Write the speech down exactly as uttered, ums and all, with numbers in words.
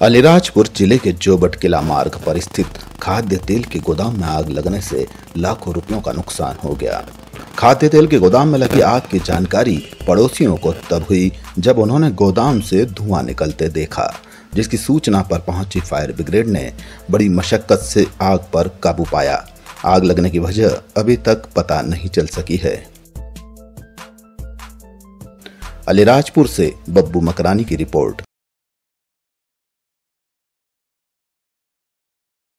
अलीराजपुर जिले के जोबट किला मार्ग पर स्थित खाद्य तेल के गोदाम में आग लगने से लाखों रुपयों का नुकसान हो गया। खाद्य तेल के गोदाम में लगी आग की जानकारी पड़ोसियों को तब हुई जब उन्होंने गोदाम से धुआं निकलते देखा, जिसकी सूचना पर पहुंची फायर ब्रिगेड ने बड़ी मशक्कत से आग पर काबू पाया। आग लगने की वजह अभी तक पता नहीं चल सकी है। अलीराजपुर से बब्बू मकरानी की रिपोर्ट।